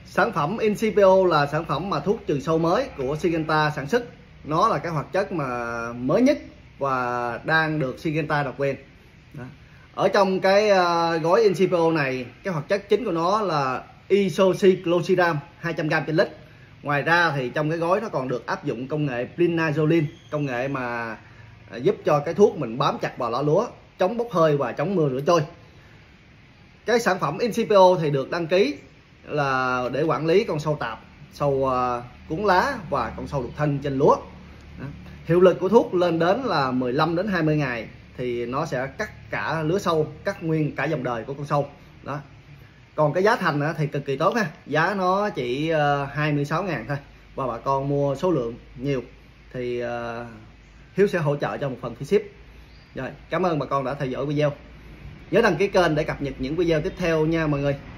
Sản phẩm Incipio là sản phẩm mà thuốc trừ sâu mới của Syngenta sản xuất. Nó là cái hoạt chất mà mới nhất và đang được Syngenta độc quyền. Đó. Ở trong cái gói Incipio này, cái hoạt chất chính của nó là Isociclosiram 200g trên lít. Ngoài ra thì trong cái gói nó còn được áp dụng công nghệ Plinazolin, công nghệ mà giúp cho cái thuốc mình bám chặt vào lá lúa, chống bốc hơi và chống mưa rửa trôi. Cái sản phẩm Incipio thì được đăng ký là để quản lý con sâu tạp, sâu cuốn lá và con sâu đục thân trên lúa. Đó. Hiệu lực của thuốc lên đến là 15 đến 20 ngày thì nó sẽ cắt cả lứa sâu, cắt nguyên cả dòng đời của con sâu. Đó. Còn cái giá thành thì cực kỳ tốt ha, giá nó chỉ 26.000 thôi, và bà con mua số lượng nhiều thì Hiếu sẽ hỗ trợ cho một phần phí ship. Rồi, cảm ơn bà con đã theo dõi video. Nhớ đăng ký kênh để cập nhật những video tiếp theo nha mọi người.